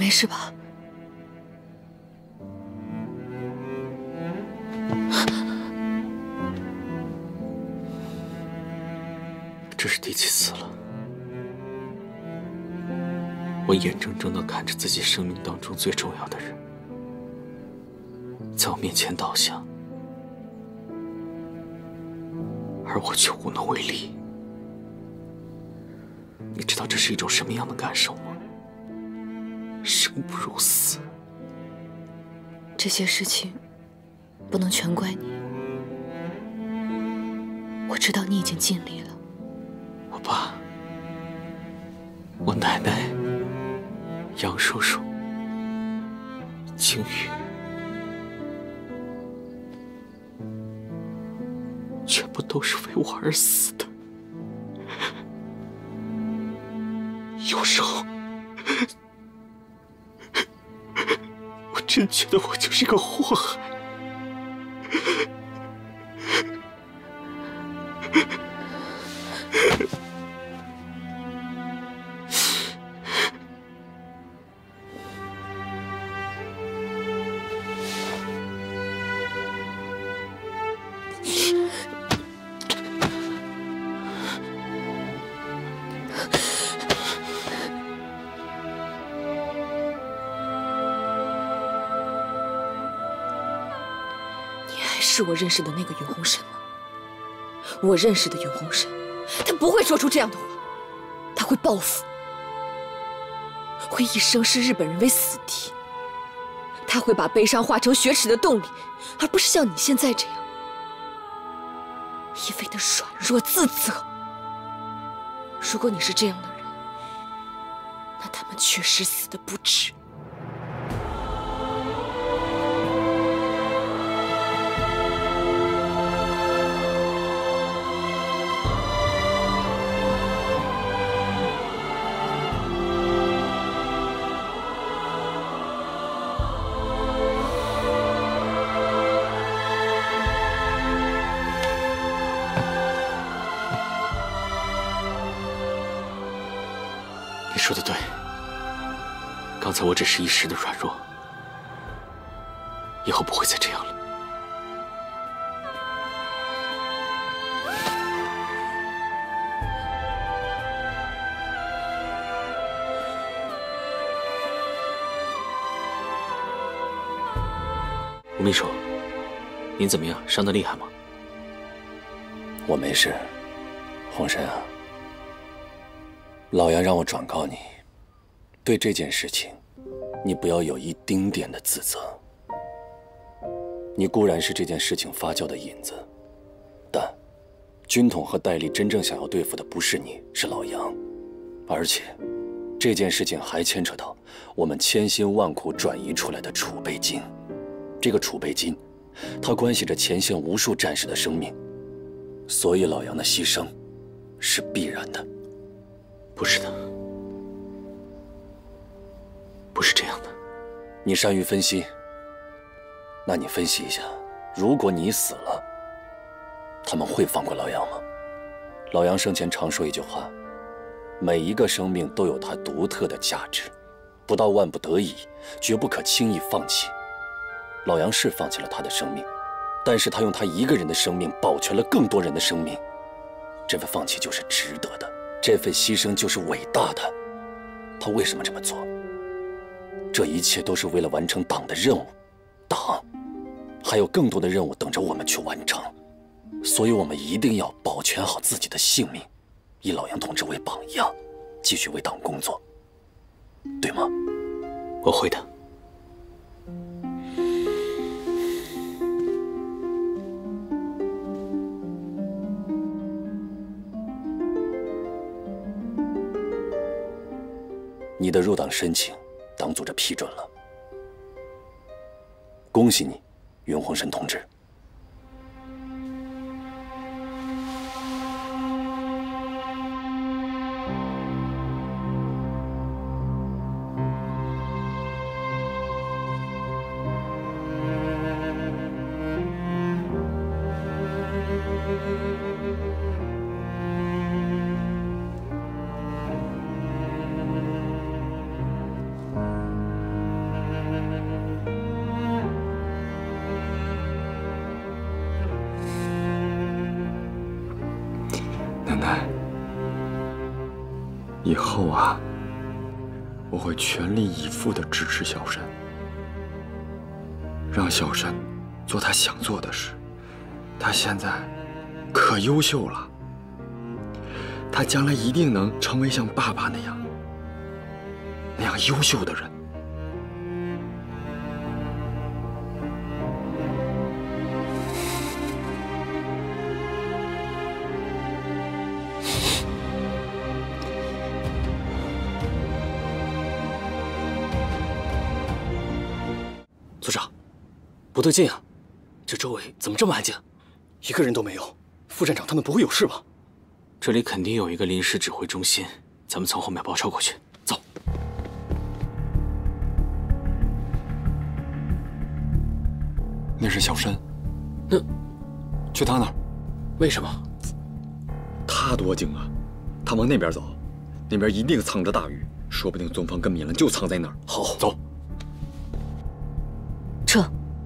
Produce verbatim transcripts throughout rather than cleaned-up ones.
没事吧？ 这是第几次了？我眼睁睁地看着自己生命当中最重要的人，在我面前倒下，而我却无能为力。你知道这是一种什么样的感受吗？生不如死。 这些事情不能全怪你，我知道你已经尽力了。 我爸、我奶奶、杨叔叔、景宇，全部都是为我而死的。有时候，我真觉得我就是个祸害。 是我认识的那个云红神吗？我认识的云红神，他不会说出这样的话，他会报复，会一生视日本人为死敌，他会把悲伤化成雪耻的动力，而不是像你现在这样一味的软弱自责。如果你是这样的人，那他们确实死得不值。 你说的对，刚才我只是一时的软弱，以后不会再这样了。吴秘书，您怎么样？伤得厉害吗？ 我没事，红神啊。老杨让我转告你，对这件事情，你不要有一丁点的自责。你固然是这件事情发酵的引子，但军统和戴笠真正想要对付的不是你，是老杨。而且，这件事情还牵扯到我们千辛万苦转移出来的储备金。这个储备金，它关系着前线无数战士的生命，所以老杨的牺牲是必然的。 不是的，不是这样的。 你善于分析，那你分析一下，如果你死了，他们会放过老杨吗？老杨生前常说一句话：每一个生命都有它独特的价值，不到万不得已，绝不可轻易放弃。老杨是放弃了他的生命，但是他用他一个人的生命保全了更多人的生命，这份放弃就是值得的。这份牺牲就是伟大的，他为什么这么做？这一切都是为了完成党的任务，党还有更多的任务等着我们去完成，所以我们一定要保全好自己的性命，以老杨同志为榜样，继续为党工作，对吗？ 我会的。 你的入党申请，党组织批准了，恭喜你，云红神同志。 奶，以后啊，我会全力以赴地支持小山，让小山做他想做的事。他现在可优秀了，他将来一定能成为像爸爸那样那样优秀的人。 组长，不对劲啊！这周围怎么这么安静？一个人都没有。副站长他们不会有事吧？这里肯定有一个临时指挥中心，咱们从后面包抄过去。走。 那是小山。 那， 去他那儿。 为什么？ 他多精啊！他往那边走，那边一定藏着大鱼，说不定宗方跟米兰就藏在那儿。 好，走。 撤。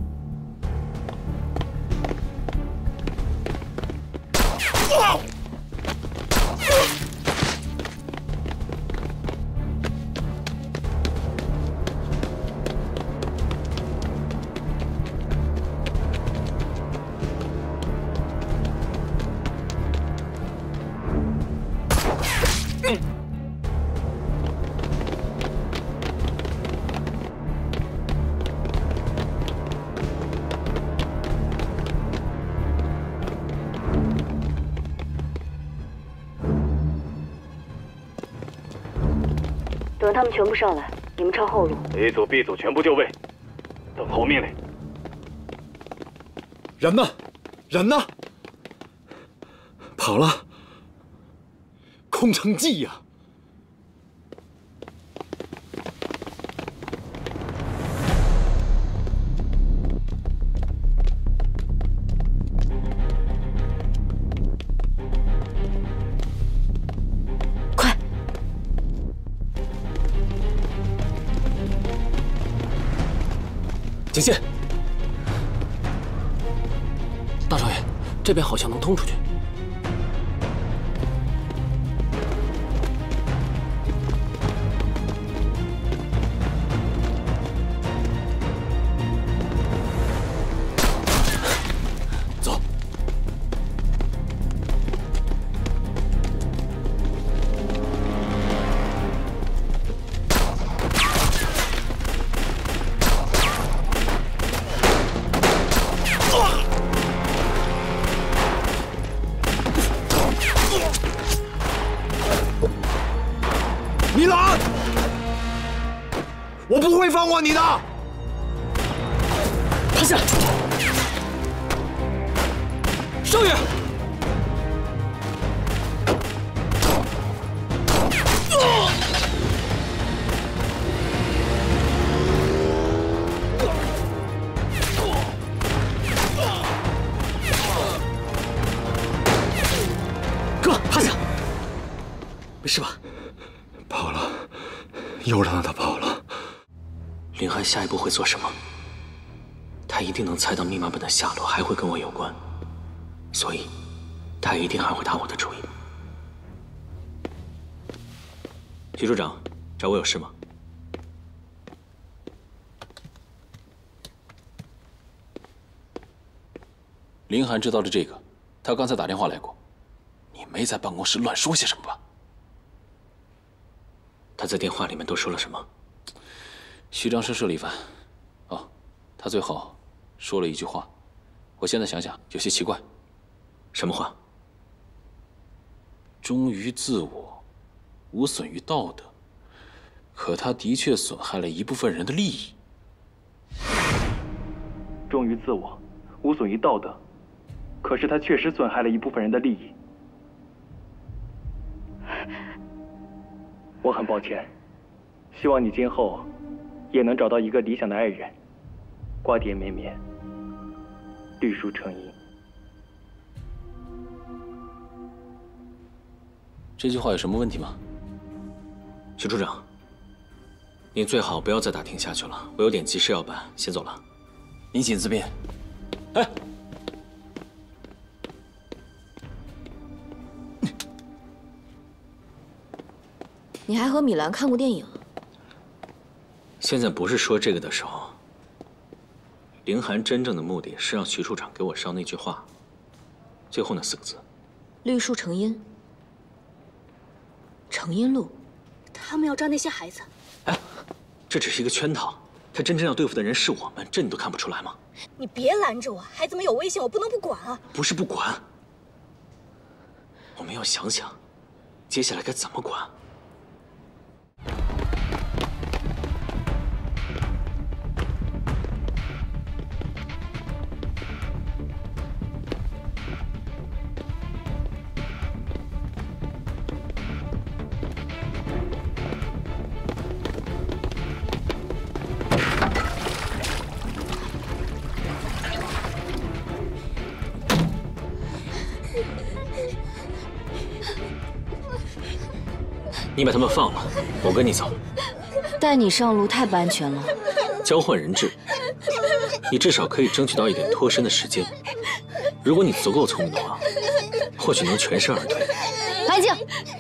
等他们全部上来，你们抄后路。 A 组、B 组全部就位，等候命令。 人呢？人呢？跑了。空城计呀！ 警线！大少爷，这边好像能通出去。走。 米兰，我不会放过你的。 趴下，少爷。哥，趴下，没事吧？ 跑了，又让他跑了。 林寒下一步会做什么？他一定能猜到密码本的下落还会跟我有关，所以，他一定还会打我的主意。徐处长，找我有事吗？ 林寒知道了这个，他刚才打电话来过。你没在办公室乱说些什么吧？ 他在电话里面都说了什么？ 虚张声势一番。哦，他最后说了一句话，我现在想想有些奇怪。 什么话？ 忠于自我，无损于道德。可他的确损害了一部分人的利益。 忠于自我，无损于道德。可是他确实损害了一部分人的利益。我很抱歉，希望你今后也能找到一个理想的爱人，瓜瓞绵绵，绿树成荫。 这句话有什么问题吗？ 徐处长，您最好不要再打听下去了，我有点急事要办，先走了。 您请自便。哎， 你还和米兰看过电影？ 现在不是说这个的时候。凌寒真正的目的是让徐处长给我捎那句话，最后那四个字： 绿树成荫。成荫路， 他们要抓那些孩子。 哎，这只是一个圈套，他真正要对付的人是我们，这你都看不出来吗？ 你别拦着我，孩子们有危险，我不能不管啊！ 不是不管，我们要想想，接下来该怎么管。你把他们放了，我跟你走。 带你上路太不安全了。 交换人质，你至少可以争取到一点脱身的时间。如果你足够聪明的话，或许能全身而退。 安静！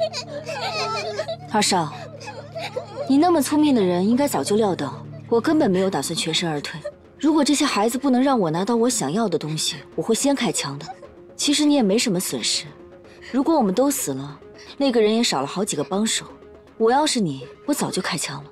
二少，你那么聪明的人，应该早就料到我根本没有打算全身而退。如果这些孩子不能让我拿到我想要的东西，我会先开枪的。其实你也没什么损失，如果我们都死了，那个人也少了好几个帮手。我要是你，我早就开枪了。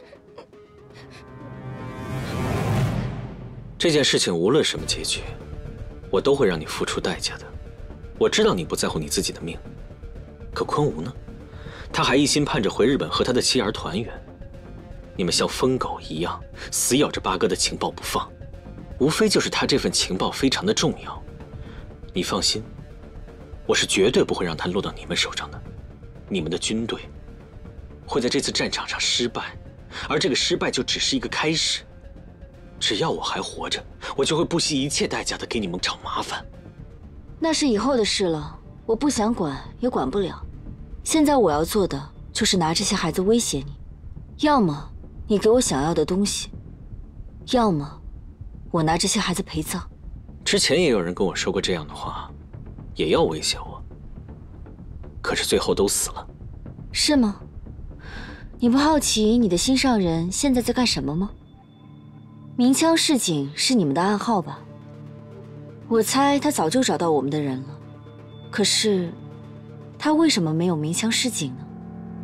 这件事情无论什么结局，我都会让你付出代价的。我知道你不在乎你自己的命，可昆吾呢？他还一心盼着回日本和他的妻儿团圆。你们像疯狗一样死咬着八哥的情报不放，无非就是他这份情报非常的重要。你放心，我是绝对不会让他落到你们手上的。你们的军队会在这次战场上失败，而这个失败就只是一个开始。只要我还活着，我就会不惜一切代价的给你们找麻烦。 那是以后的事了，我不想管也管不了。现在我要做的就是拿这些孩子威胁你，要么你给我想要的东西，要么我拿这些孩子陪葬。 之前也有人跟我说过这样的话，也要威胁我，可是最后都死了。 是吗？你不好奇你的心上人现在在干什么吗？鸣枪示警是你们的暗号吧？我猜他早就找到我们的人了，可是他为什么没有鸣枪示警呢？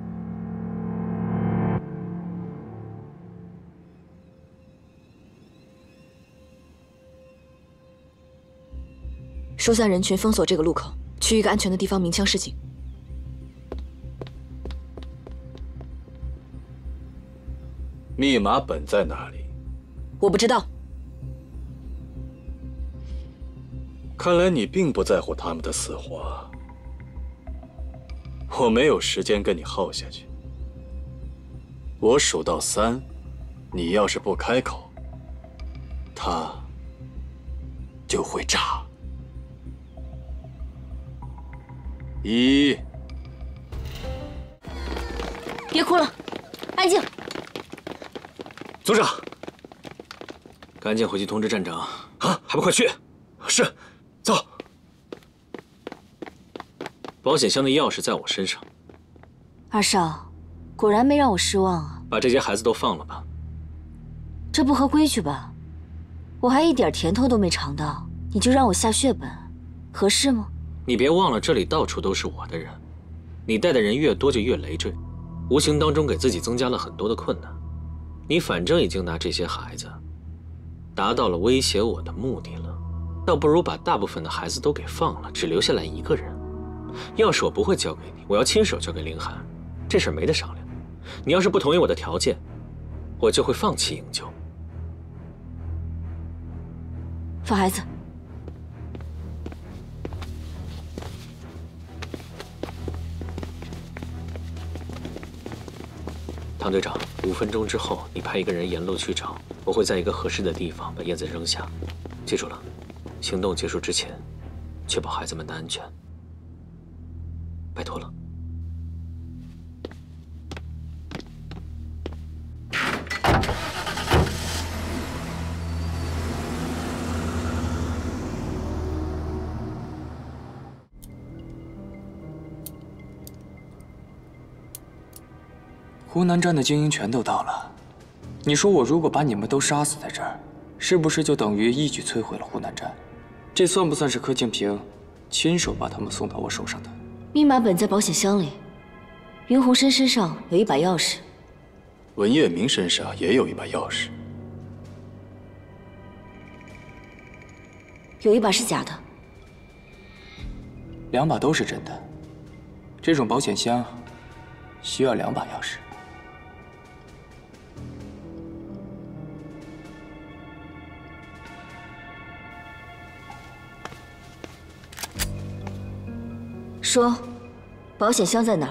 疏散人群，封锁这个路口，去一个安全的地方鸣枪示警。 密码本在哪里？ 我不知道。 看来你并不在乎他们的死活。我没有时间跟你耗下去。我数到三，你要是不开口，他就会炸。一， 别哭了，安静。 组长，赶紧回去通知站长啊！还不快去！ 是，走。 保险箱的钥匙在我身上。 二少，果然没让我失望啊！ 把这些孩子都放了吧。 这不合规矩吧？我还一点甜头都没尝到，你就让我下血本，合适吗？ 你别忘了，这里到处都是我的人，你带的人越多就越累赘，无形当中给自己增加了很多的困难。你反正已经拿这些孩子达到了威胁我的目的了，倒不如把大部分的孩子都给放了，只留下来一个人。钥匙我不会交给你，我要亲手交给凌寒，这事儿没得商量。你要是不同意我的条件，我就会放弃营救。 放孩子。 唐队长，五分钟之后，你派一个人沿路去找，我会在一个合适的地方把叶子扔下。记住了，行动结束之前，确保孩子们的安全。拜托了。 湖南站的精英全都到了，你说我如果把你们都杀死在这儿，是不是就等于一举摧毁了湖南站？这算不算是柯敬平亲手把他们送到我手上的？ 密码本在保险箱里，云鸿生身上有一把钥匙， 文业明身上也有一把钥匙， 有一把是假的， 两把都是真的。这种保险箱需要两把钥匙。 说，保险箱在哪儿？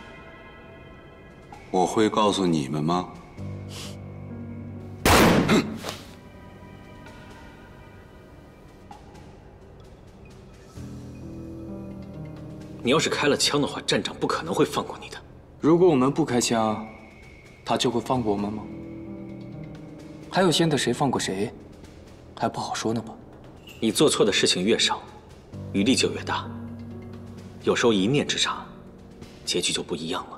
我会告诉你们吗？ 你要是开了枪的话，站长不可能会放过你的。 如果我们不开枪，他就会放过我们吗？还有现在谁放过谁，还不好说呢吧？ 你做错的事情越少，余力就越大。有时候一念之差，结局就不一样了。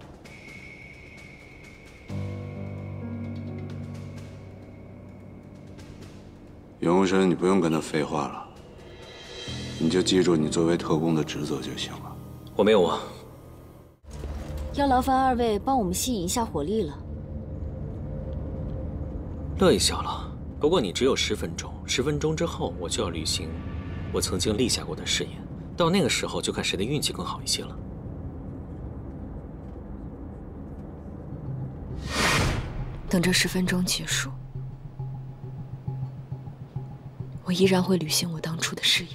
袁鸿生，你不用跟他废话了，你就记住你作为特工的职责就行了。 我没有啊。 要劳烦二位帮我们吸引一下火力了。 乐意小了，不过你只有十分钟，十分钟之后我就要履行我曾经立下过的誓言。到那个时候，就看谁的运气更好一些了。 等这十分钟结束，我依然会履行我当初的誓言。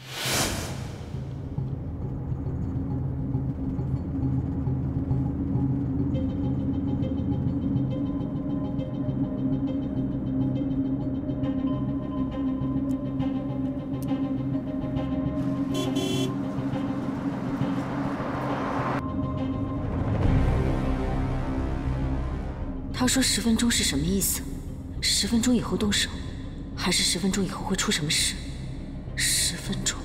他说十分钟是什么意思？十分钟以后动手，还是十分钟以后会出什么事？十分钟。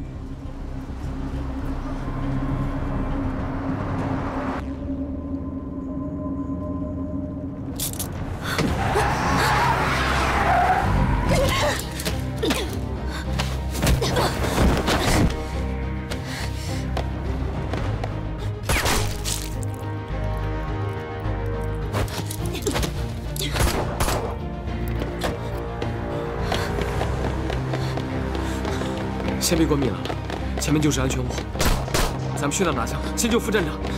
先别关闭了，前面就是安全屋。咱们去那拿枪，先救副站长。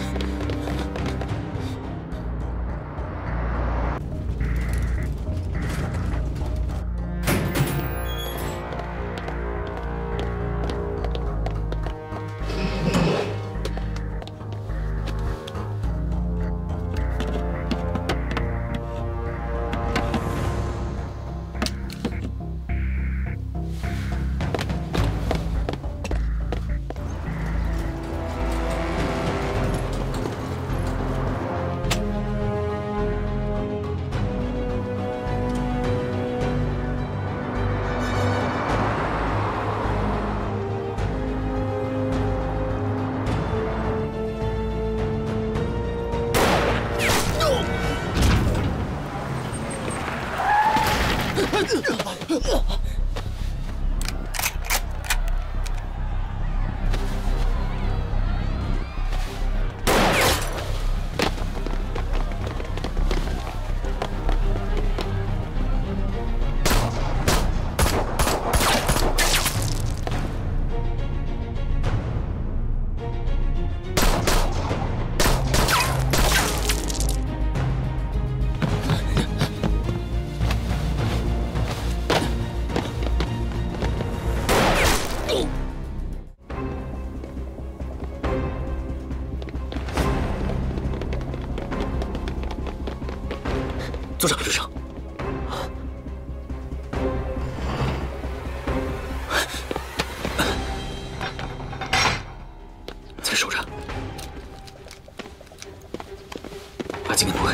组长，队长，在这守着，把机给挪开。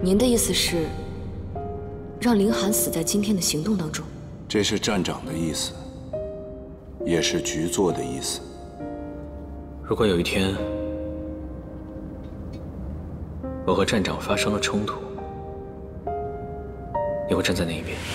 您的意思是，让林寒死在今天的行动当中？ 这是站长的意思，也是局座的意思。 如果有一天我和站长发生了冲突，你会站在哪一边？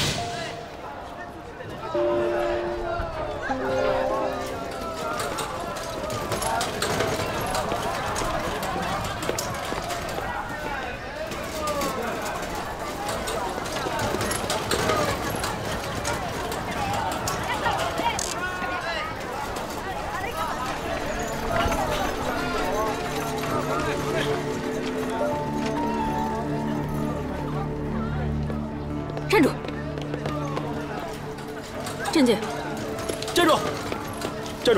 站住！郑介， 站住！站住！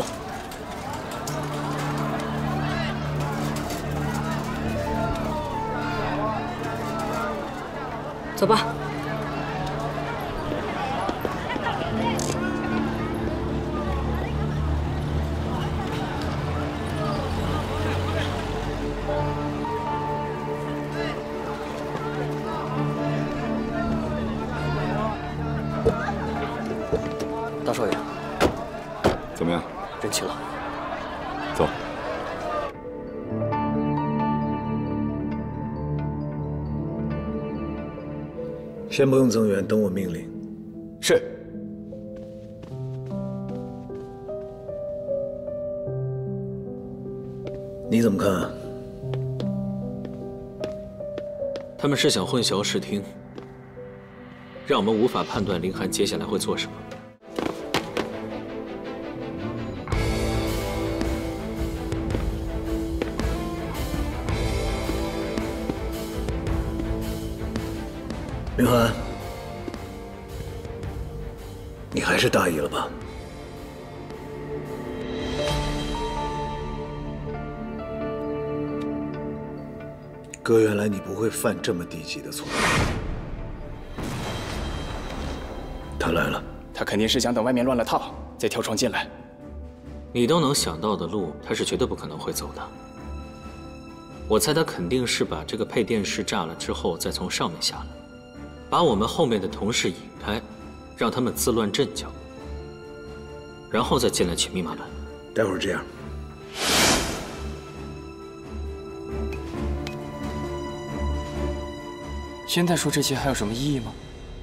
走吧。 大少爷， 怎么样？ 认齐了。 走。 先不用增援，等我命令。 是。 你怎么看啊？ 他们是想混淆视听，让我们无法判断林寒接下来会做什么。 林寒，你还是大意了吧？哥，原来你不会犯这么低级的错。他来了， 他肯定是想等外面乱了套，再跳窗进来。 你都能想到的路，他是绝对不可能会走的。我猜他肯定是把这个配电室炸了之后，再从上面下来。把我们后面的同事引开，让他们自乱阵脚，然后再进来起密码乱。 待会儿这样， 现在说这些还有什么意义吗？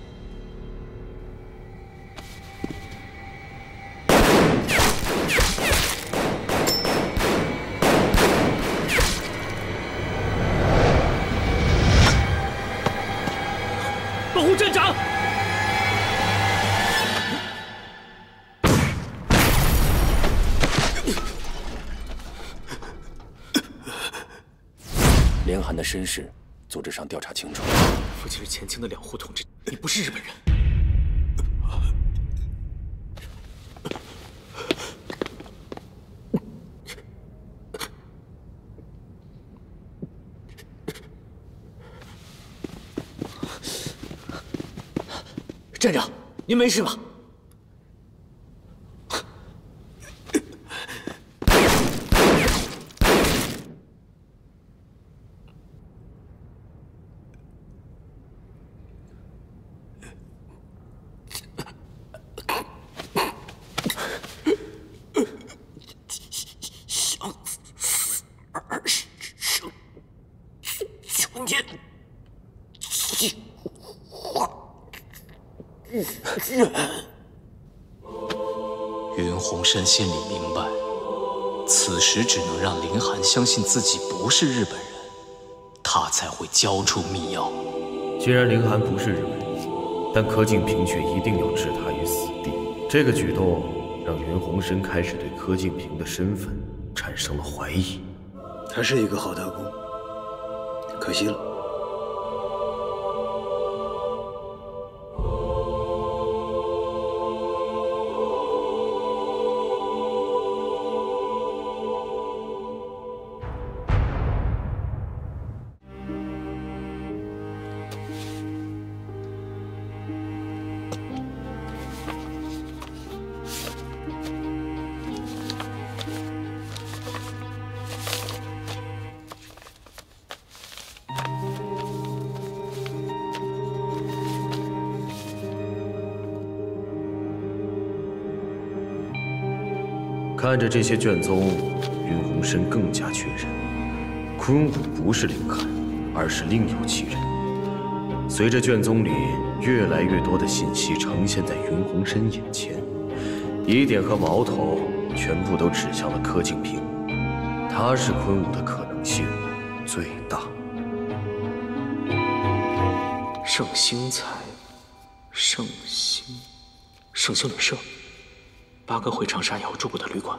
保护站长！ 连寒的身世，组织上调查清楚。 父亲是前清的两户统治，你不是日本人。站长，您没事吧？想死二十生，九年计划。 云鸿生心里明白，此时只能让林寒相信自己不是日本人，他才会交出密钥。 既然林寒不是日本人，但柯敬平却一定要置他于死地。这个举动让云鸿生开始对柯敬平的身份产生了怀疑。 他是一个好特工，可惜了。 看着这些卷宗，云鸿深更加确认，昆武不是凌寒，而是另有其人。随着卷宗里越来越多的信息呈现在云鸿深眼前，疑点和矛头全部都指向了柯敬平，他是昆武的可能性最大。 盛兴才，盛兴，盛兴旅社，八哥回长沙以后住过的旅馆。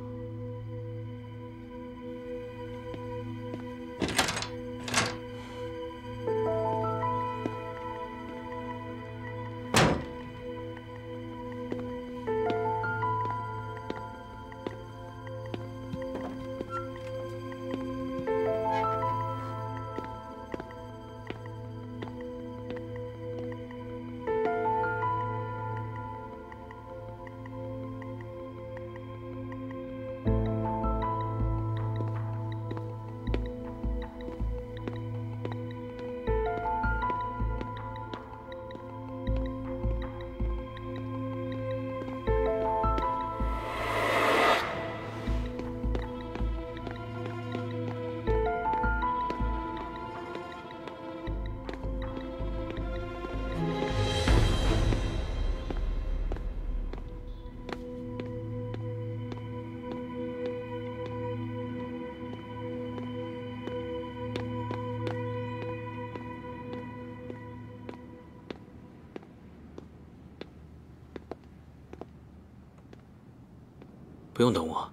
不用等我，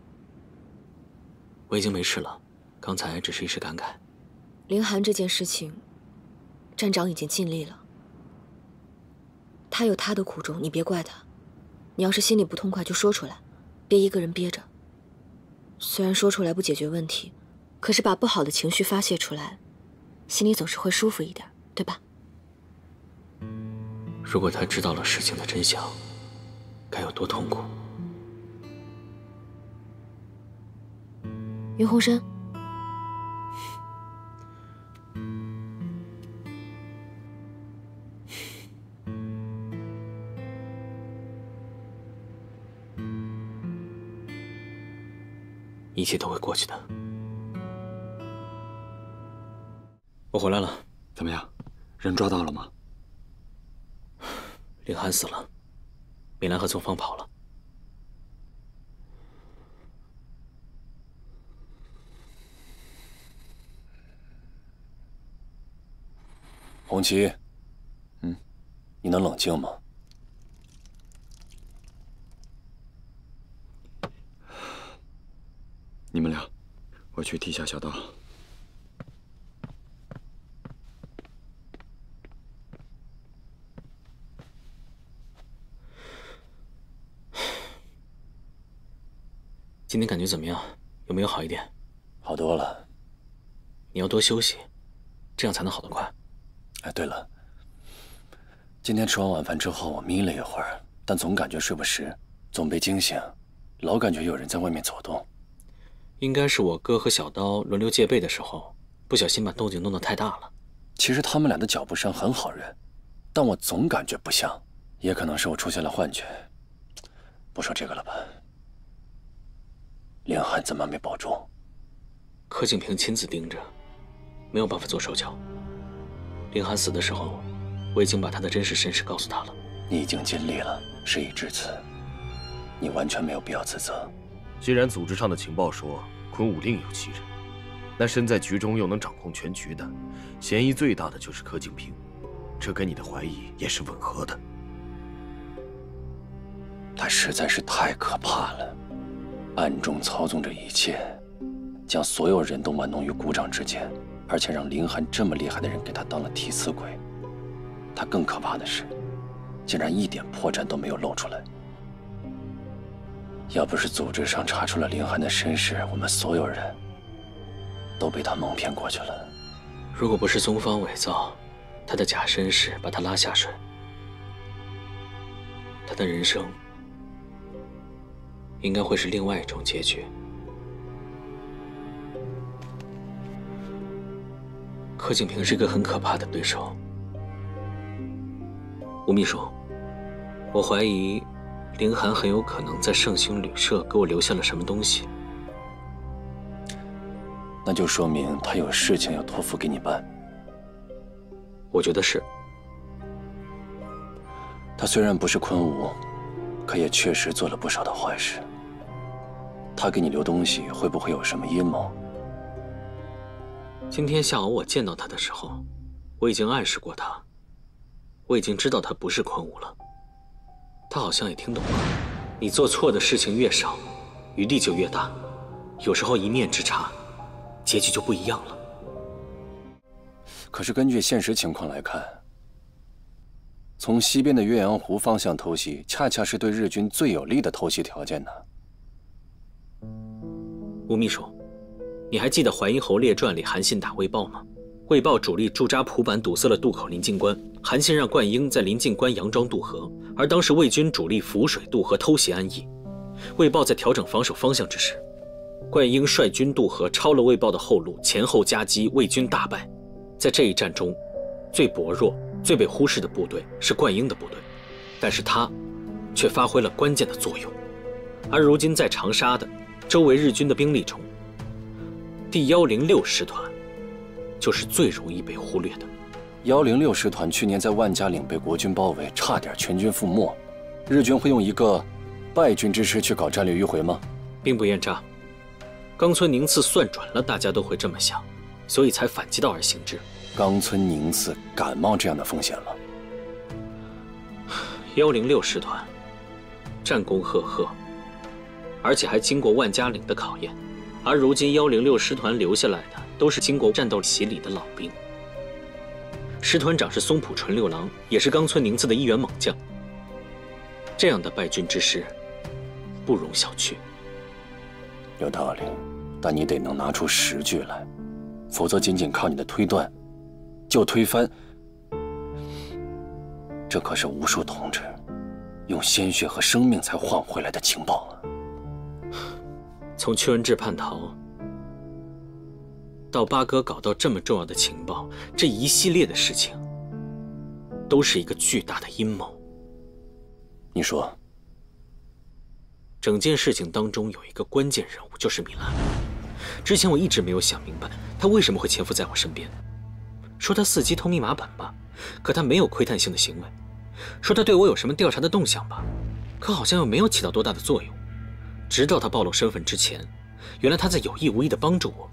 我已经没事了。刚才只是一时感慨。 凌寒这件事情，站长已经尽力了。他有他的苦衷，你别怪他。你要是心里不痛快，就说出来，别一个人憋着。虽然说出来不解决问题，可是把不好的情绪发泄出来，心里总是会舒服一点，对吧？ 如果他知道了事情的真相，该有多痛苦？ 云鸿深， 一切都会过去的。我回来了， 怎么样？人抓到了吗？ 凌寒死了，米兰和宗方跑了。 红旗，嗯，你能冷静吗？ 你们俩，我去替下小刀。 今天感觉怎么样？有没有好一点？ 好多了。 你要多休息，这样才能好得快。 哎，对了，今天吃完晚饭之后，我眯了一会儿，但总感觉睡不实，总被惊醒，老感觉有人在外面走动。 应该是我哥和小刀轮流戒备的时候，不小心把动静弄得太大了。 其实他们俩的脚步声很好认，但我总感觉不像，也可能是我出现了幻觉。不说这个了吧。凌寒怎么没保住？ 柯敬平亲自盯着，没有办法做手脚。凌寒死的时候，我已经把他的真实身世告诉他了。 你已经尽力了，事已至此，你完全没有必要自责。 既然组织上的情报说昆武另有其人，那身在局中又能掌控全局的，嫌疑最大的就是柯敬平，这跟你的怀疑也是吻合的。 他实在是太可怕了，暗中操纵着一切，将所有人都玩弄于股掌之间，而且让凌寒这么厉害的人给他当了替死鬼。他更可怕的是，竟然一点破绽都没有露出来。要不是组织上查出了凌寒的身世，我们所有人都被他蒙骗过去了。 如果不是宗方伪造他的假身世把他拉下水，他的人生应该会是另外一种结局。柯敬平是个很可怕的对手。吴秘书，我怀疑凌寒很有可能在圣星旅社给我留下了什么东西。 那就说明他有事情要托付给你办。 我觉得是。 他虽然不是昆吾，可也确实做了不少的坏事。他给你留东西，会不会有什么阴谋？ 今天下午我见到他的时候，我已经暗示过他，我已经知道他不是昆吾了。他好像也听懂了。你做错的事情越少，余地就越大。有时候一念之差，结局就不一样了。 可是根据现实情况来看，从西边的岳阳湖方向偷袭，恰恰是对日军最有利的偷袭条件呢。 吴秘书，你还记得《淮阴侯列传》里韩信打魏豹吗？魏豹主力驻扎蒲坂，堵塞了渡口临近关。韩信让灌婴在临近关佯装渡河，而当时魏军主力浮水渡河偷袭安邑。魏豹在调整防守方向之时，灌婴率军渡河，抄了魏豹的后路，前后夹击，魏军大败。在这一战中，最薄弱、最被忽视的部队是灌婴的部队，但是他却发挥了关键的作用。而如今在长沙的周围日军的兵力中，第一零六师团就是最容易被忽略的。 一零六师团去年在万家岭被国军包围，差点全军覆没。日军会用一个败军之师去搞战略迂回吗？ 兵不厌诈。冈村宁次算准了大家都会这么想，所以才反其道而行之。 冈村宁次敢冒这样的风险吗？ 一零六师团战功赫赫，而且还经过万家岭的考验。而如今一零六师团留下来的都是经过战斗洗礼的老兵。师团长是松浦纯六郎，也是冈村宁次的一员猛将。这样的败军之师，不容小觑。 有道理，但你得能拿出实据来，否则仅仅靠你的推断，就推翻。这可是无数同志用鲜血和生命才换回来的情报啊！ 从屈文志叛逃到八哥搞到这么重要的情报，这一系列的事情都是一个巨大的阴谋。 你说， 整件事情当中有一个关键人物，就是米兰。之前我一直没有想明白，他为什么会潜伏在我身边。说他伺机偷密码本吧，可他没有窥探性的行为；说他对我有什么调查的动向吧，可好像又没有起到多大的作用。直到他暴露身份之前，原来他在有意无意地帮助我。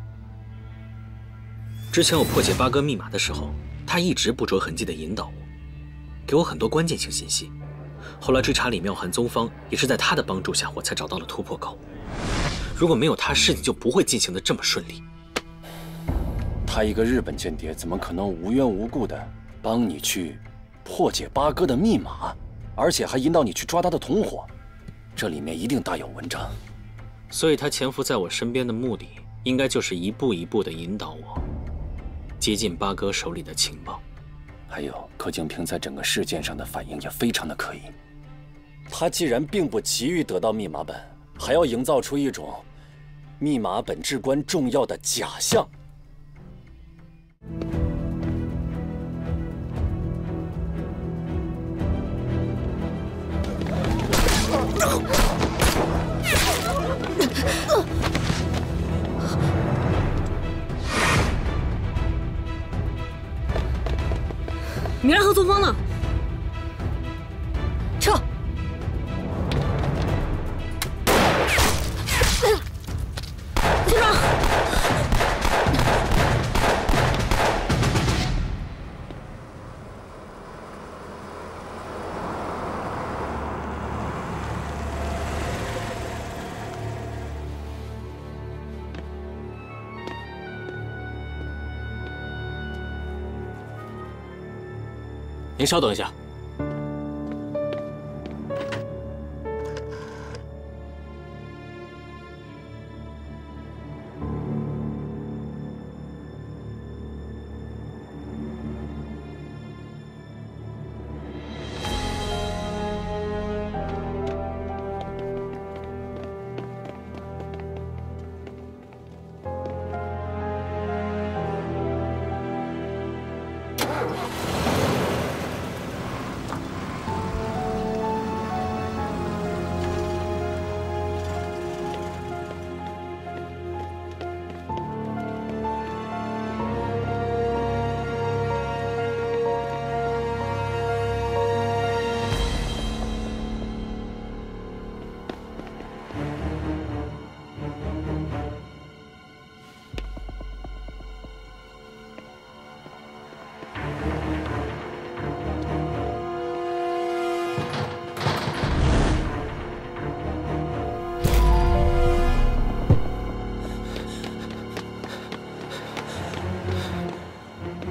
之前我破解八哥密码的时候，他一直不着痕迹地引导我，给我很多关键性信息。后来追查李妙涵宗方，也是在他的帮助下，我才找到了突破口。如果没有他，事情就不会进行得这么顺利。 他一个日本间谍，怎么可能无缘无故地帮你去破解八哥的密码，而且还引导你去抓他的同伙？这里面一定大有文章。 所以他潜伏在我身边的目的，应该就是一步一步地引导我接近八哥手里的情报。 还有柯敬平在整个事件上的反应也非常的可疑。他既然并不急于得到密码本，还要营造出一种密码本至关重要的假象。 米兰和宗方呢？撤！队长！ 您稍等一下。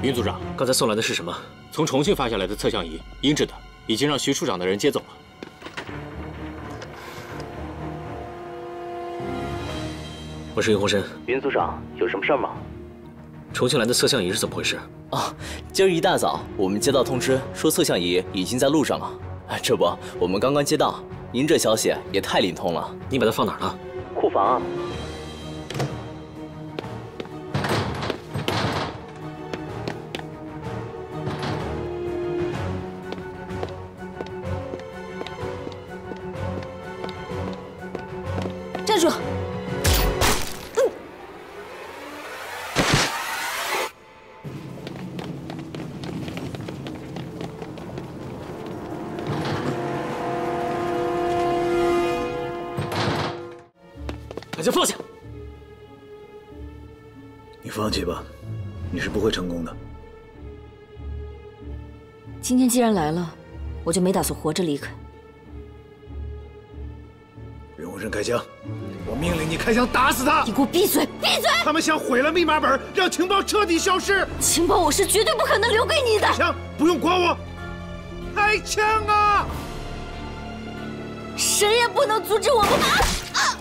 云组长，刚才送来的是什么？从重庆发下来的测向仪，英制的，已经让徐处长的人接走了。我是云鸿深。 云组长，有什么事儿吗？ 重庆来的测向仪是怎么回事？ 啊，今儿一大早我们接到通知，说测向仪已经在路上了。啊，这不，我们刚刚接到。您这消息也太灵通了。 你把它放哪儿了？ 库房。 站住！嗯。 把枪放下！ 你放弃吧，你是不会成功的。 今天既然来了，我就没打算活着离开。 云鸿深开枪！我命令你开枪打死他！ 你给我闭嘴！闭嘴！ 他们想毁了密码本，让情报彻底消失。 情报我是绝对不可能留给你的。 开枪！不用管我！开枪啊！ 谁也不能阻止我们！啊啊！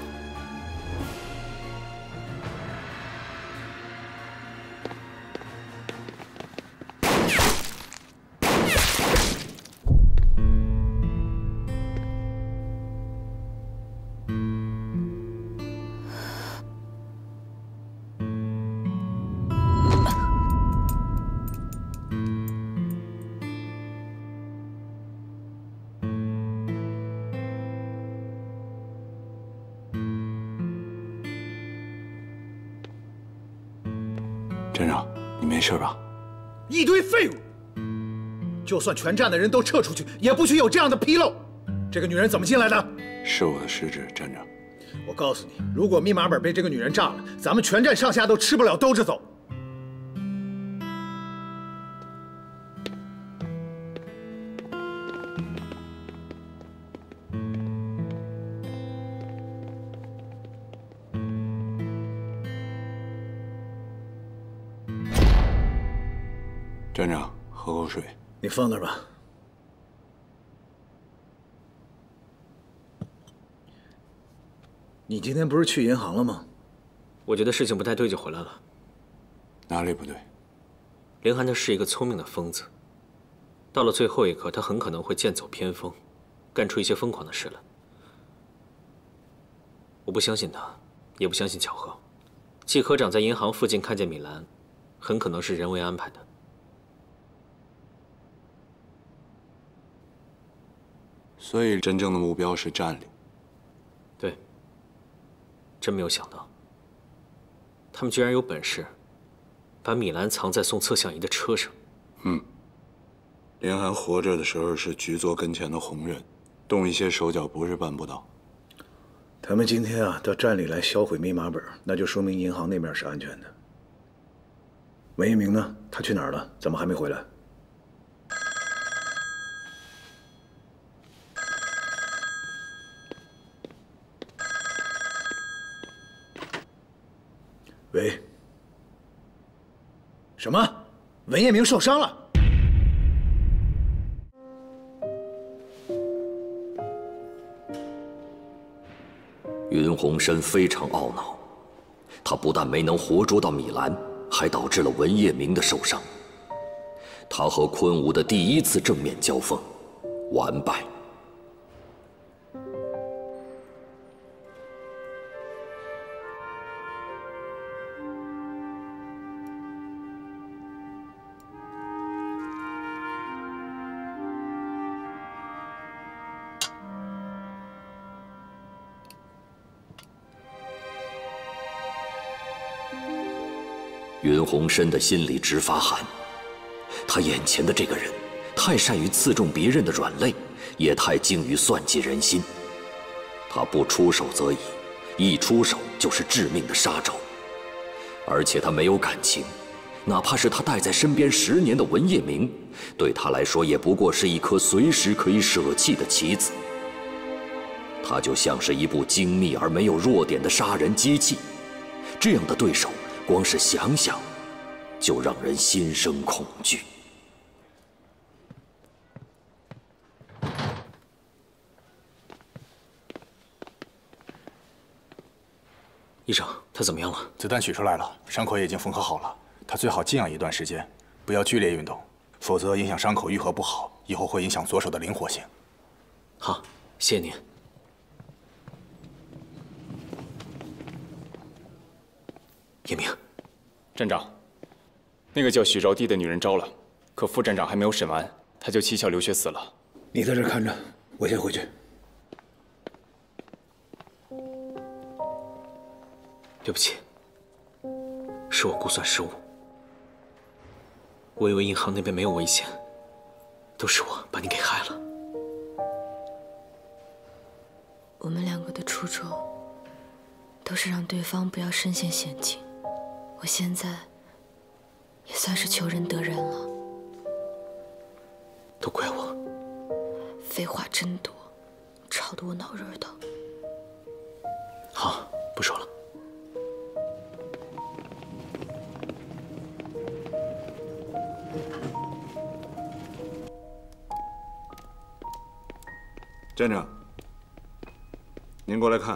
镇长，你没事吧？ 一堆废物！就算全站的人都撤出去，也不许有这样的纰漏。这个女人怎么进来的？ 是我的失职，站长。 我告诉你，如果密码本被这个女人炸了，咱们全站上下都吃不了兜着走。 站长，喝口水。 你放那儿吧。你今天不是去银行了吗？ 我觉得事情不太对，就回来了。 哪里不对？ 凌寒他是一个聪明的疯子，到了最后一刻，他很可能会剑走偏锋，干出一些疯狂的事来。我不相信他，也不相信巧合。季科长在银行附近看见米兰，很可能是人为安排的。 所以，真正的目标是占领。 对，真没有想到，他们居然有本事把米兰藏在送测向仪的车上。 嗯，凌寒活着的时候是局座跟前的红人，动一些手脚不是办不到。 他们今天啊到站里来销毁密码本，那就说明银行那边是安全的。文一鸣呢？他去哪儿了？怎么还没回来？ 喂，什么？文彦明受伤了？ 云鸿深非常懊恼，他不但没能活捉到米兰，还导致了文彦明的受伤。他和昆吾的第一次正面交锋完败。 云鸿深的心里直发寒，他眼前的这个人，太善于刺中别人的软肋，也太精于算计人心。他不出手则已，一出手就是致命的杀招。而且他没有感情，哪怕是他带在身边十年的文彦明，对他来说也不过是一颗随时可以舍弃的棋子。他就像是一部精密而没有弱点的杀人机器，这样的对手。 光是想想， 就让人心生恐惧。 医生，他怎么样了？ 子弹取出来了，伤口也已经缝合好了。他最好静养一段时间，不要剧烈运动，否则影响伤口愈合不好，以后会影响左手的灵活性。 好，谢谢您。叶明， 站长，那个叫许招娣的女人招了，可副站长还没有审完，她就七窍流血死了。 你在这看着，我先回去。 对不起，是我估算失误。我以为银行那边没有危险，都是我把你给害了。 我们两个的初衷都是让对方不要身陷险境。我现在也算是求人得人了。 都怪我。 废话真多，吵得我脑仁疼。 好，不说了。 站长，您过来看，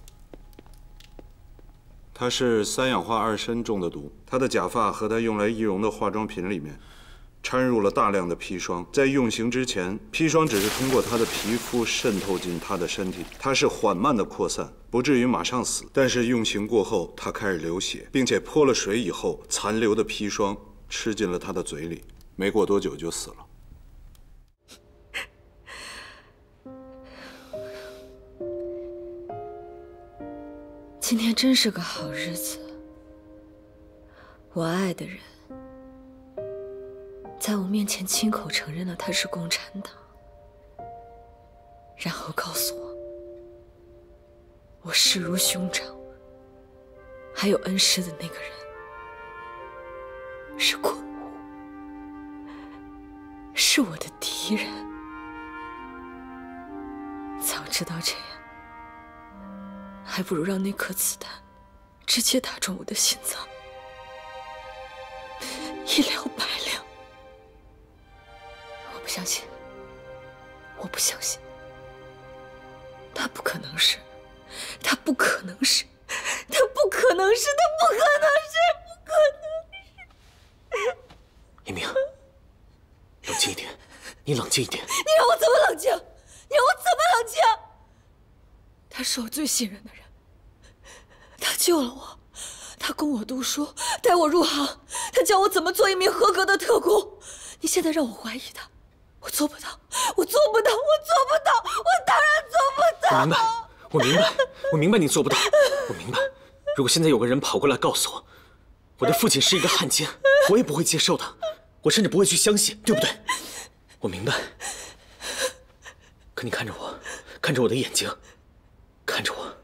他是三氧化二砷中的毒。他的假发和他用来易容的化妆品里面掺入了大量的砒霜，在用刑之前，砒霜只是通过他的皮肤渗透进他的身体，它是缓慢的扩散，不至于马上死。但是用刑过后，他开始流血，并且泼了水以后，残留的砒霜吃进了他的嘴里，没过多久就死了。 今天真是个好日子，我爱的人在我面前亲口承认了他是共产党，然后告诉我，我视如兄长，还有恩师的那个人是昆吾，是我的敌人。早知道这样。 还不如让那颗子弹直接打中我的心脏，一了百了。我不相信，我不相信，他不可能是，他不可能是，他不可能是，他不可能是，不可能是。 叶明，冷静一点，你冷静一点。 你让我怎么冷静？你让我怎么冷静？他是我最信任的人。 他救了我，他供我读书，带我入行，他教我怎么做一名合格的特工。你现在让我怀疑他，我做不到，我做不到，我做不到，我当然做不到。 我明白，我明白，我明白你做不到，我明白。如果现在有个人跑过来告诉我，我的父亲是一个汉奸，我也不会接受的，我甚至不会去相信，对不对？我明白。可你看着我，看着我的眼睛，看着我。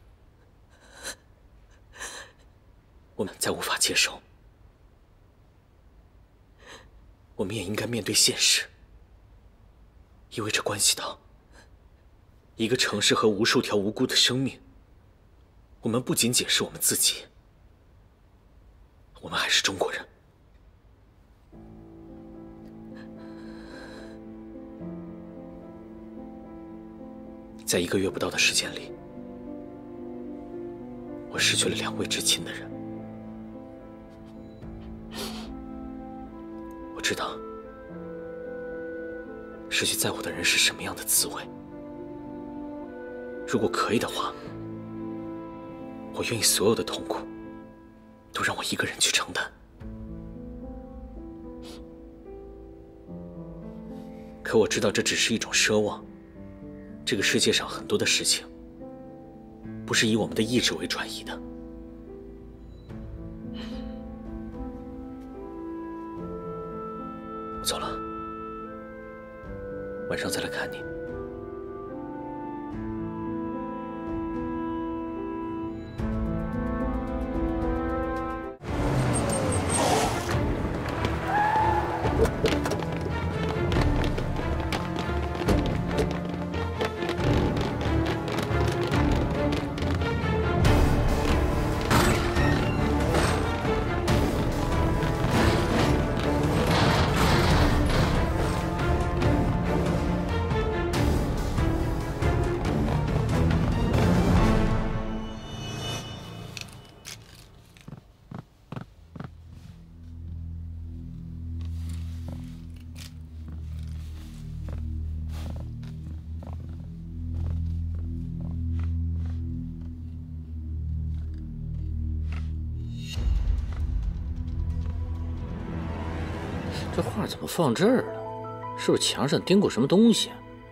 我们再无法接受，我们也应该面对现实，因为这关系到一个城市和无数条无辜的生命。我们不仅仅是我们自己，我们还是中国人。在一个月不到的时间里，我失去了两位至亲的人。 我知道失去在乎的人是什么样的滋味。如果可以的话，我愿意所有的痛苦都让我一个人去承担。可我知道这只是一种奢望。这个世界上很多的事情，不是以我们的意志为转移的。 我走了，晚上再来看你。 这画怎么放这儿了？是不是墙上钉过什么东西啊？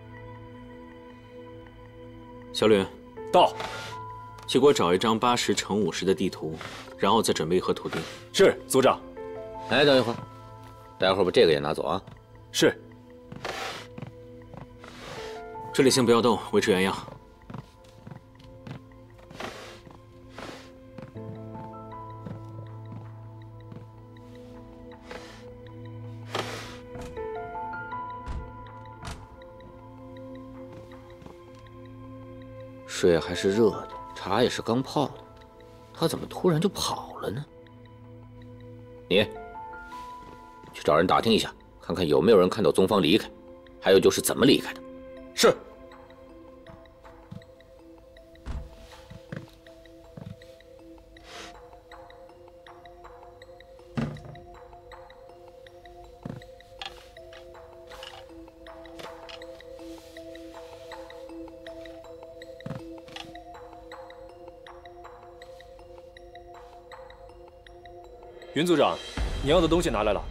小吕， 到。 去给我找一张八十乘五十的地图，然后再准备一盒土钉。 是，组长。 哎，等一会儿，待会儿把这个也拿走啊。 是。 这里先不要动，维持原样。 水还是热的，茶也是刚泡的，他怎么突然就跑了呢？你去找人打听一下，看看有没有人看到宗方离开，还有就是怎么离开的。 是。 云组长，你要的东西拿来了。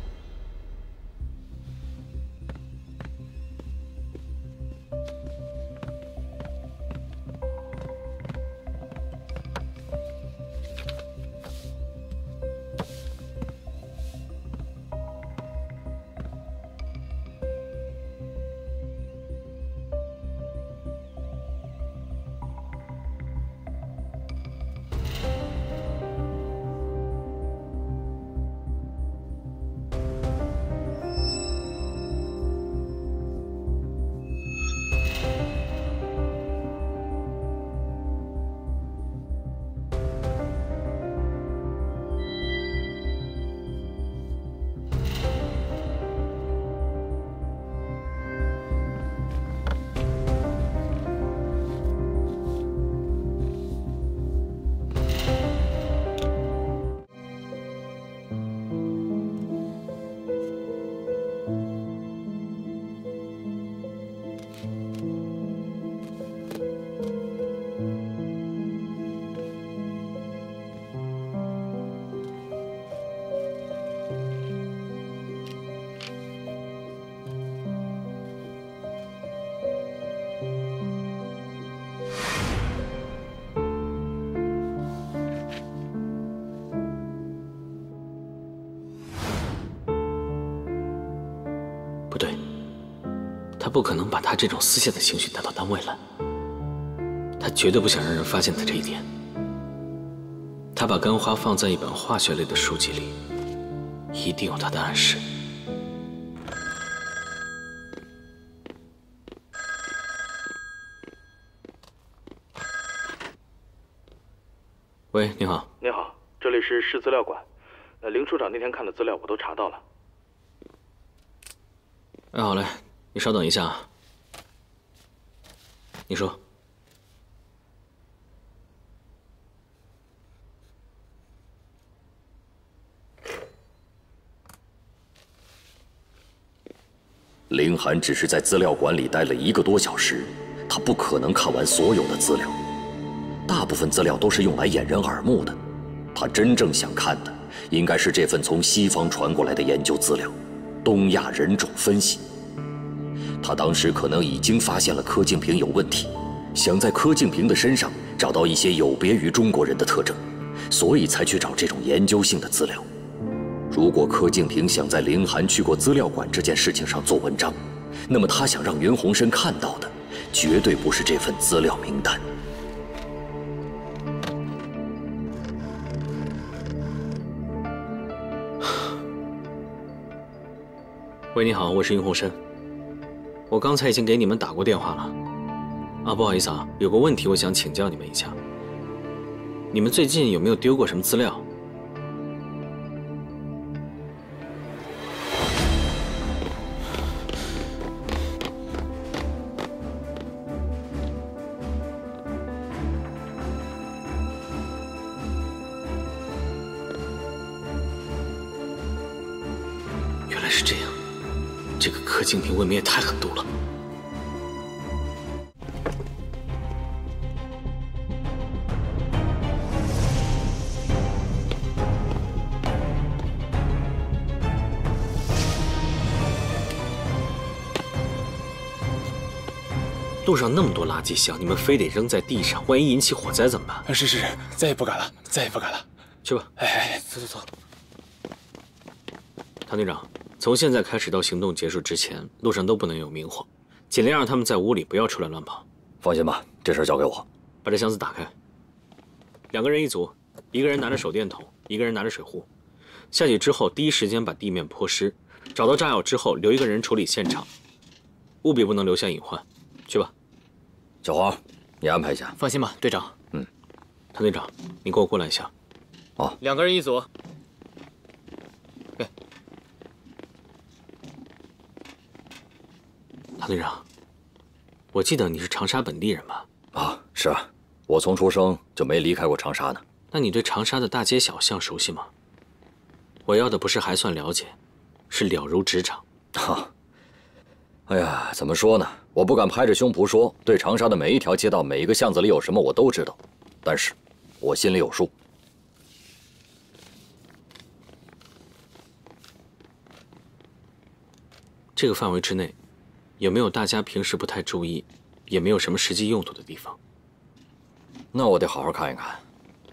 不对，他不可能把他这种私下的情绪带到单位来。他绝对不想让人发现他这一点。他把干花放在一本化学类的书籍里，一定有他的暗示。喂，你好。 你好，这里是市资料馆。呃，林处长那天看的资料我都查到了。 哎，好嘞，你稍等一下啊。你说。 林寒只是在资料馆里待了一个多小时，他不可能看完所有的资料。大部分资料都是用来掩人耳目的，他真正想看的应该是这份从西方传过来的研究资料——东亚人种分析。他当时可能已经发现了柯敬平有问题，想在柯敬平的身上找到一些有别于中国人的特征，所以才去找这种研究性的资料。如果柯敬平想在林寒去过资料馆这件事情上做文章，那么他想让云鸿深看到的，绝对不是这份资料名单。 喂，你好，我是云鸿深。我刚才已经给你们打过电话了。啊，不好意思啊，有个问题我想请教你们一下。你们最近有没有丢过什么资料？原来是这样，这个柯敬平未免也太狠毒了。 路上那么多垃圾箱，你们非得扔在地上，万一引起火灾怎么办？ 是是是，再也不敢了，再也不敢了。 去吧。 哎哎，走走走。 唐队长，从现在开始到行动结束之前，路上都不能有明火，尽量让他们在屋里不要出来乱跑。 放心吧，这事儿交给我。 把这箱子打开，两个人一组，一个人拿着手电筒，一个人拿着水壶。下去之后，第一时间把地面泼湿，找到炸药之后，留一个人处理现场，务必不能留下隐患。去吧。 小黄，你安排一下。 放心吧，队长。 嗯， 谭队长，你给我过来一下。 好， 两个人一组。给。 谭队长，我记得你是长沙本地人吧？ 啊，是啊，我从出生就没离开过长沙呢。 那你对长沙的大街小巷熟悉吗？我要的不是还算了解，是了如指掌。 哈，哎呀，怎么说呢？我不敢拍着胸脯说，对长沙的每一条街道、每一个巷子里有什么我都知道，但是我心里有数。 这个范围之内，有没有大家平时不太注意，也没有什么实际用途的地方？ 那我得好好看一看。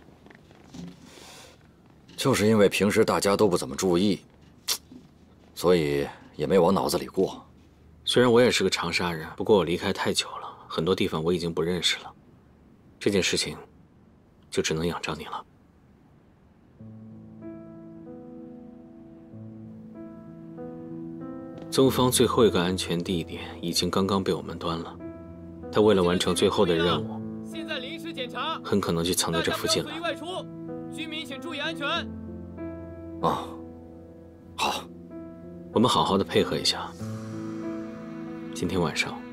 就是因为平时大家都不怎么注意，所以也没往脑子里过。 虽然我也是个长沙人，不过我离开太久了，很多地方我已经不认识了。这件事情，就只能仰仗你了。宗方最后一个安全地点已经刚刚被我们端了，他为了完成最后的任务， 现在临时检查， 很可能就藏在这附近了。 外出，居民请注意安全。 啊，好， 我们好好的配合一下。今天晚上，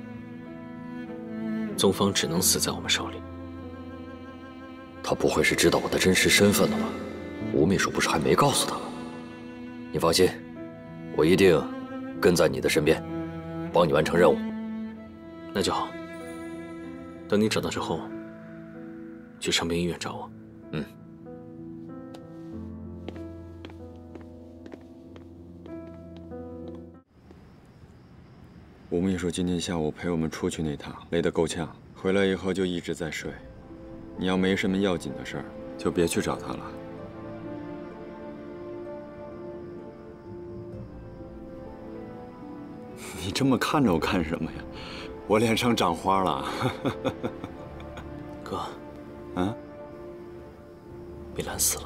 宗方只能死在我们手里。 他不会是知道我的真实身份了吧？吴秘书不是还没告诉他吗？你放心，我一定跟在你的身边，帮你完成任务。 那就好。等你找到之后，去伤病医院找我。 嗯。 吴秘书今天下午陪我们出去那趟，累得够呛，回来以后就一直在睡。你要没什么要紧的事儿，就别去找他了。你这么看着我干什么呀？我脸上长花了。 哥， 啊？ 米兰死了。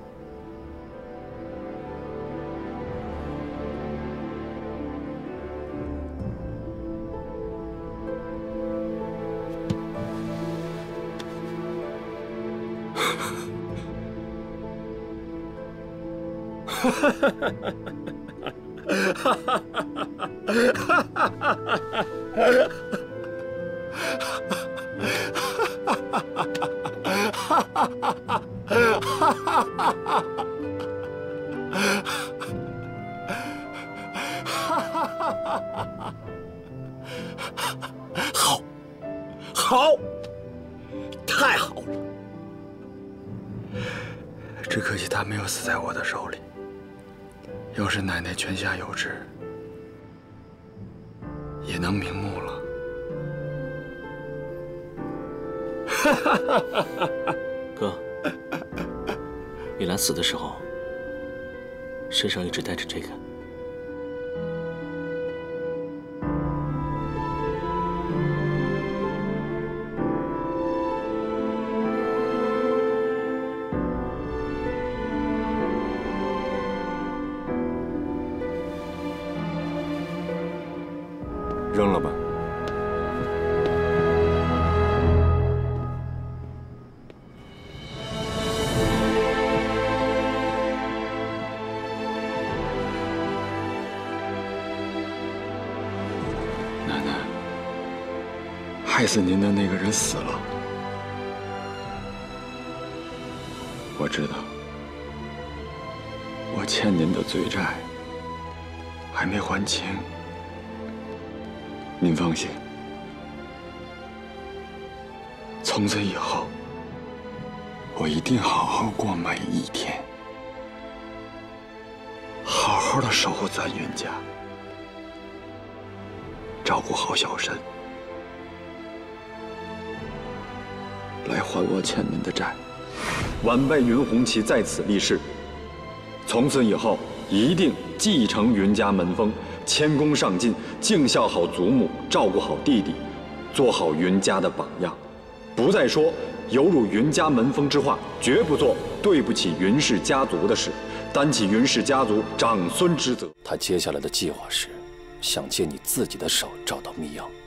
哈哈哈哈哈！哈哈好，好，太好了！只可惜他没有死在我的手里。要是奶奶泉下有知，也能瞑目了。 哥，米兰死的时候，身上一直带着这个。 扔了吧。奶奶，害死您的那个人死了，我知道，我欠您的罪债还没还清。您放心，从此以后，我一定好好过每一天，好好的守护咱袁家，照顾好小申， 来还我前面的债。晚辈云红旗在此立誓，从此以后一定继承云家门风，谦恭上进，敬孝好祖母，照顾好弟弟，做好云家的榜样，不再说有辱云家门风之话，绝不做对不起云氏家族的事，担起云氏家族长孙之责。 他接下来的计划是，想借你自己的手找到密钥。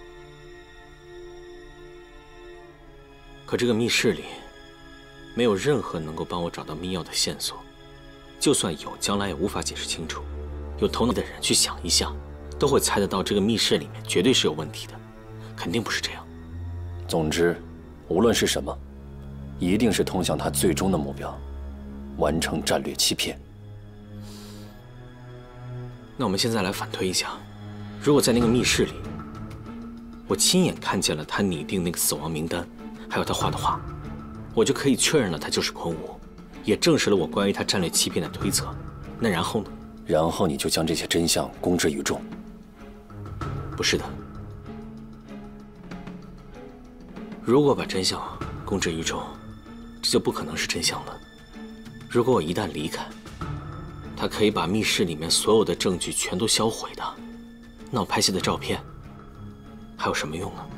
可这个密室里，没有任何能够帮我找到密钥的线索，就算有，将来也无法解释清楚。有头脑的人去想一下，都会猜得到这个密室里面绝对是有问题的，肯定不是这样。 总之，无论是什么，一定是通向他最终的目标，完成战略欺骗。 那我们现在来反推一下，如果在那个密室里，我亲眼看见了他拟定那个死亡名单，还有他画的画，我就可以确认了他就是昆武，也证实了我关于他战略欺骗的推测。那然后呢？ 然后你就将这些真相公之于众。 不是的，如果把真相公之于众，这就不可能是真相了。如果我一旦离开，他可以把密室里面所有的证据全都销毁的，那我拍下的照片还有什么用呢？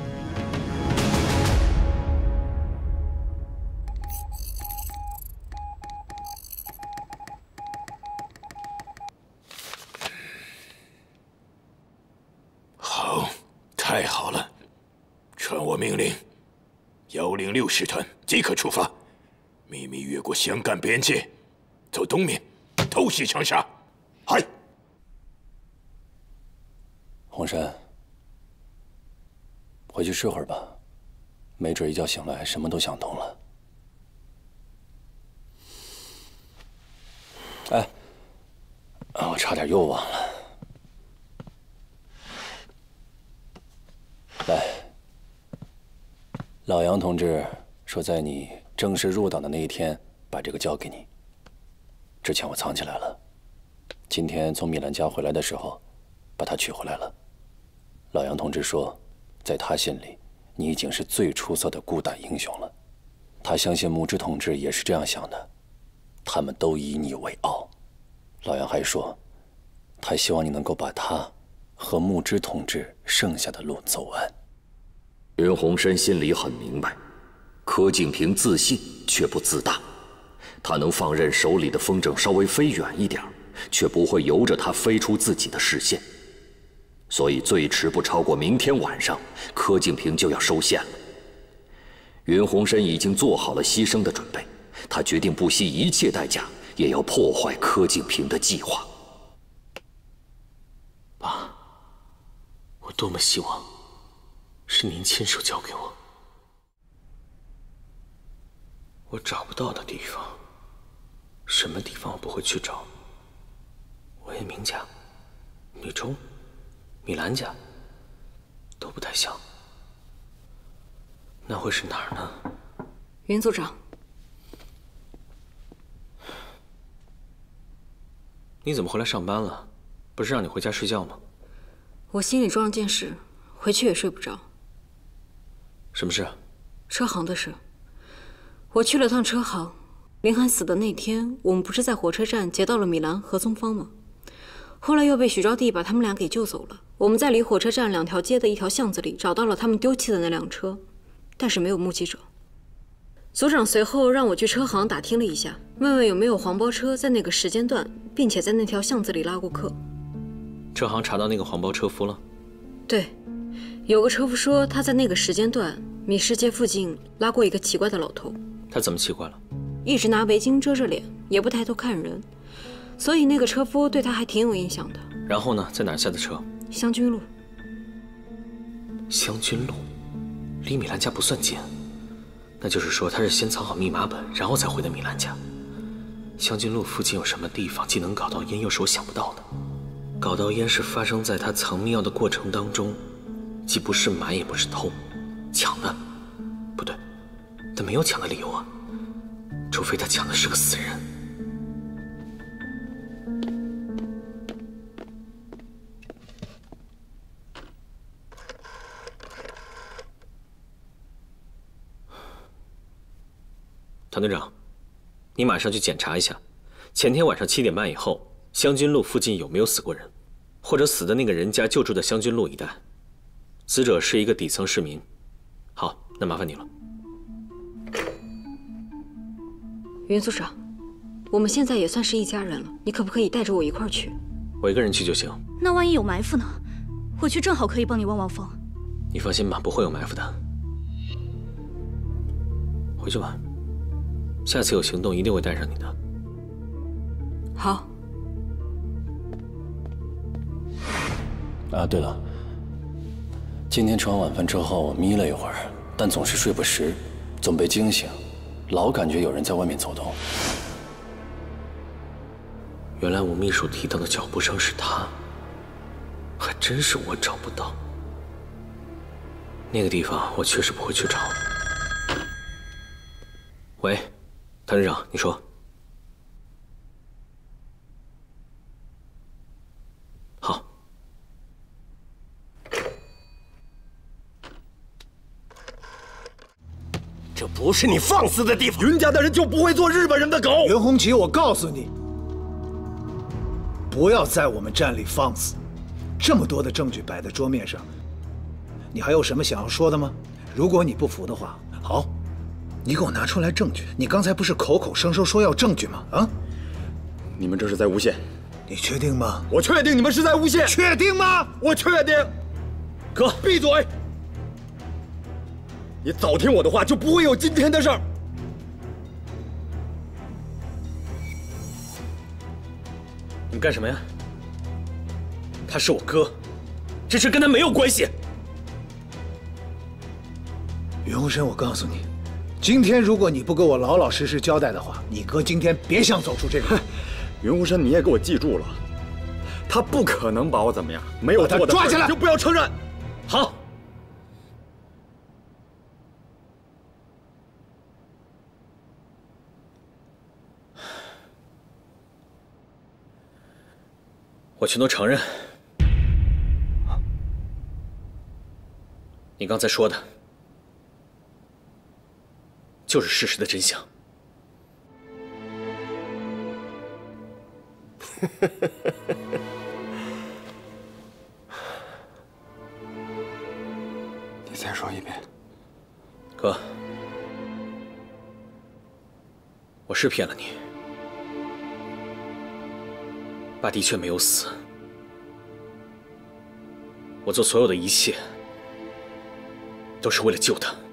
好，太好了！传我命令，幺零六师团即刻出发，秘密越过湘赣边界，走东面，偷袭长沙。嗨！ 红山，回去睡会儿吧，没准一觉醒来什么都想通了。哎，我差点又忘了。来，老杨同志说在你正式入党的那一天把这个交给你。之前我藏起来了，今天从米兰家回来的时候，把它取回来了。老杨同志说，在他心里，你已经是最出色的孤胆英雄了。他相信木之同志也是这样想的，他们都以你为傲。老杨还说，他希望你能够把他和木之同志剩下的路走完。 云鸿深心里很明白，柯敬平自信却不自大，他能放任手里的风筝稍微飞远一点，却不会由着它飞出自己的视线。所以最迟不超过明天晚上，柯敬平就要收线了。云鸿深已经做好了牺牲的准备，他决定不惜一切代价，也要破坏柯敬平的计划。 爸，我多么希望是您亲手交给我。我找不到的地方，什么地方我不会去找？魏明家、女中、米兰家都不太像，那会是哪儿呢？ 云组长， 你怎么回来上班了？不是让你回家睡觉吗？ 我心里装了件事，回去也睡不着。 什么事？ 车行的事。我去了趟车行，林寒死的那天，我们不是在火车站劫到了米兰和宗芳吗？后来又被许招娣把他们俩给救走了。我们在离火车站两条街的一条巷子里找到了他们丢弃的那辆车，但是没有目击者。组长随后让我去车行打听了一下，问问有没有黄包车在那个时间段，并且在那条巷子里拉过客。 车行查到那个黄包车夫了？ 对，有个车夫说他在那个时间段米市街附近拉过一个奇怪的老头。 他怎么奇怪了？ 一直拿围巾遮着脸，也不抬头看人，所以那个车夫对他还挺有印象的。 然后呢，在哪儿下的车？ 湘军路。 湘军路，离米兰家不算近，那就是说他是先藏好密码本，然后才回的米兰家。湘军路附近有什么地方既能搞到烟，又是我想不到的。搞到烟是发生在他藏密钥的过程当中，既不是买也不是偷，抢的，不对，他没有抢的理由啊，除非他抢的是个死人。 唐队长，你马上去检查一下，前天晚上七点半以后，湘军路附近有没有死过人，或者死的那个人家就住在湘军路一带，死者是一个底层市民。好，那麻烦你了。 云组长，我们现在也算是一家人了，你可不可以带着我一块儿去？ 我一个人去就行。 那万一有埋伏呢？我去正好可以帮你望望风。 你放心吧，不会有埋伏的。回去吧，下次有行动一定会带上你的。 好。 啊，对了，今天吃完晚饭之后眯了一会儿，但总是睡不实，总被惊醒，老感觉有人在外面走动。 原来吴秘书提到的脚步声是他，还真是我找不到。那个地方我确实不会去找。喂，谭队长，你说。好。 这不是你放肆的地方。 云家的人就不会做日本人的狗。袁红旗，我告诉你，不要在我们站里放肆。这么多的证据摆在桌面上，你还有什么想要说的吗？如果你不服的话，好，你给我拿出来证据。你刚才不是口口声声说要证据吗？啊！ 你们这是在诬陷。 你确定吗？ 我确定你们是在诬陷。 确定吗？ 我确定。哥，闭嘴！你早听我的话，就不会有今天的事儿。 你们干什么呀？他是我哥，这事跟他没有关系。 袁洪生，我告诉你，今天如果你不给我老老实实交代的话，你哥今天别想走出这个。 云无生，你也给我记住了，他不可能把我怎么样，没有把他抓起来， 就不要承认。 好。我全都承认。你刚才说的，就是事实的真相。 你再说一遍。 哥，我是骗了你。爸的确没有死，我做所有的一切都是为了救他。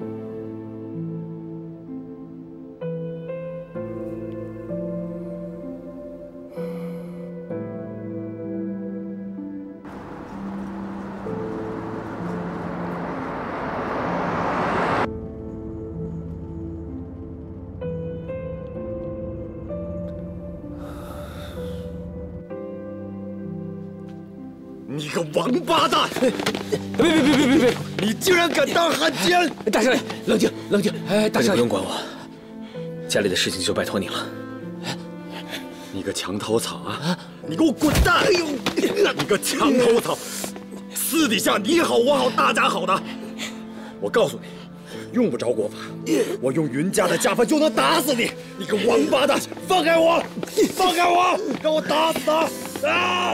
你个王八蛋！ 别别别别别别！ 你竟然敢当汉奸！ 大少爷，冷静冷静！哎，大少爷不用管我，家里的事情就拜托你了。 你个墙头草啊！你给我滚蛋！哎呦，你个墙头草！私底下你好我好大家好的，我告诉你，用不着国法，我用云家的家法就能打死你！你个王八蛋！放开我！放开我！让我打死他！啊！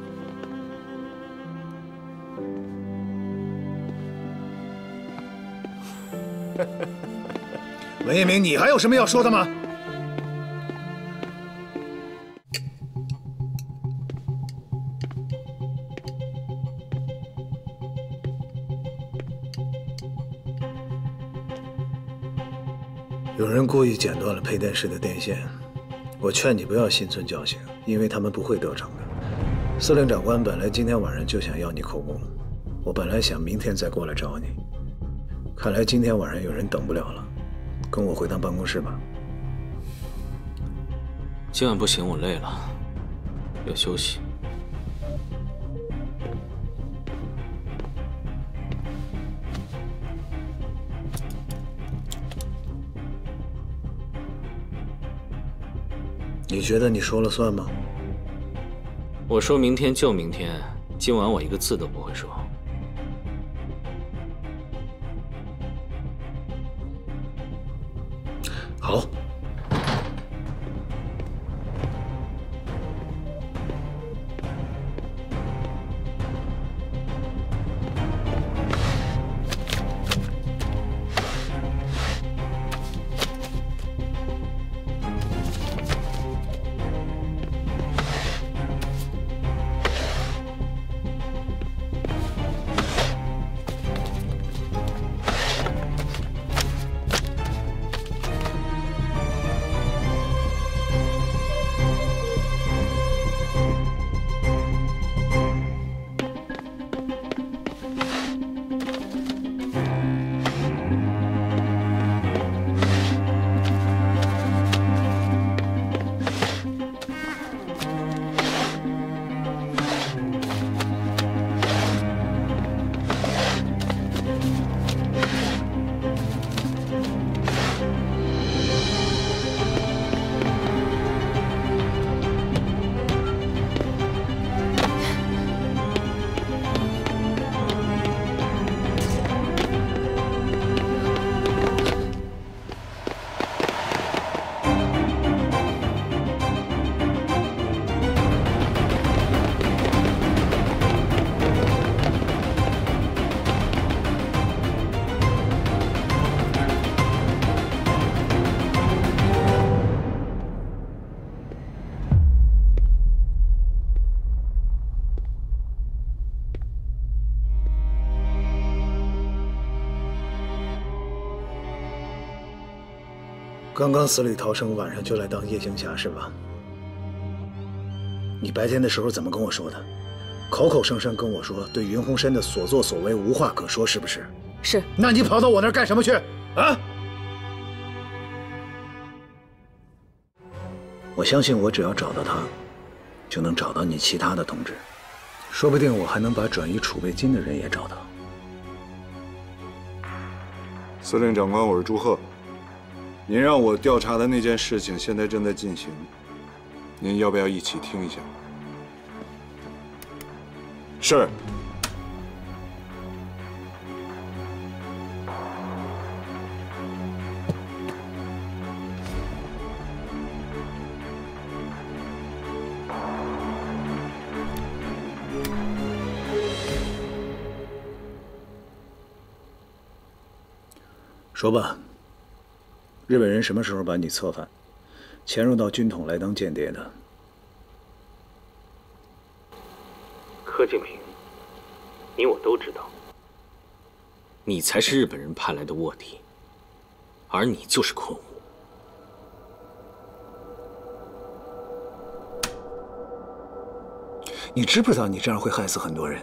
文一鸣，你还有什么要说的吗？有人故意剪断了配电室的电线，我劝你不要心存侥幸，因为他们不会得逞的。司令长官本来今天晚上就想要你口供，我本来想明天再过来找你，看来今天晚上有人等不了了，跟我回趟办公室吧。 今晚不行，我累了，要休息。 你觉得你说了算吗？ 我说明天就明天，今晚我一个字都不会说。 好。刚刚死里逃生，晚上就来当夜行侠是吧？你白天的时候怎么跟我说的？口口声声跟我说对云鸿深的所作所为无话可说，是不是？ 是。 那你跑到我那儿干什么去？啊！我相信我只要找到他，就能找到你其他的同志，说不定我还能把转移储备金的人也找到。 司令长官，我是朱贺。您让我调查的那件事情现在正在进行，您要不要一起听一下？是。 说吧。日本人什么时候把你策反，潜入到军统来当间谍的？ 柯敬平，你我都知道，你才是日本人派来的卧底，而你就是昆吾。 你知不知道你这样会害死很多人？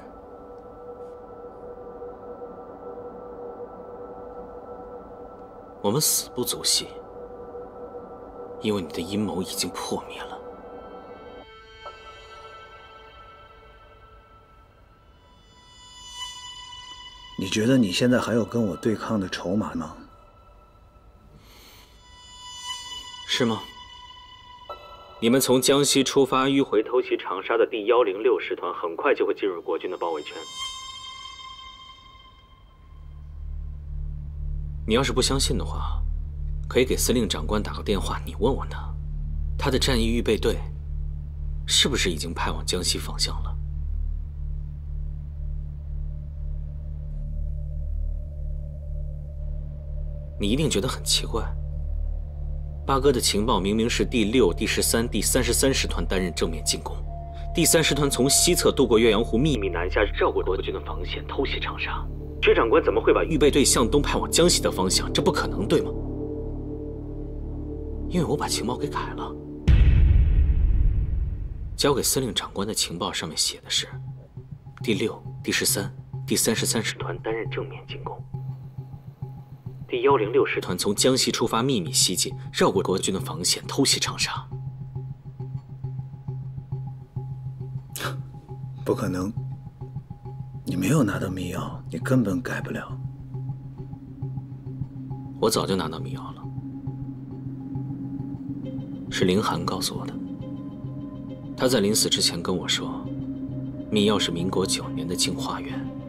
我们死不足惜，因为你的阴谋已经破灭了。 你觉得你现在还有跟我对抗的筹码吗？ 是吗？你们从江西出发，迂回偷袭长沙的第幺零六师团，很快就会进入国军的包围圈。你要是不相信的话，可以给司令长官打个电话，你问问他，他的战役预备队是不是已经派往江西方向了？你一定觉得很奇怪，八哥的情报明明是第六、第十三、第三十三师团担任正面进攻，第三师团从西侧渡过岳阳湖，秘密南下，绕过国军的防线，偷袭长沙。薛长官怎么会把预备队向东派往江西的方向？这不可能，对吗？因为我把情报给改了，交给司令长官的情报上面写的是第六、第十三、第三十三师团担任正面进攻，第幺零六师团从江西出发，秘密西进，绕过国军的防线，偷袭长沙。 不可能，你没有拿到密钥，你根本改不了。 我早就拿到密钥了，是凌寒告诉我的。他在临死之前跟我说，密钥是民国九年的镜花缘，